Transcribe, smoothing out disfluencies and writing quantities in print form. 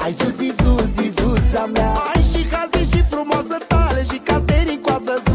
Hai Suzi, Suzi, Zuza mea. Ai și haze și frumoasă tale și Caterin coadă